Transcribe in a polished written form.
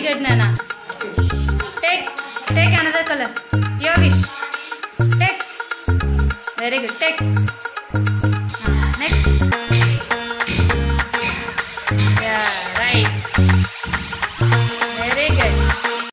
shade, Nana. Take another color. Your wish. Take. Very good. Take. Next. Yeah, right.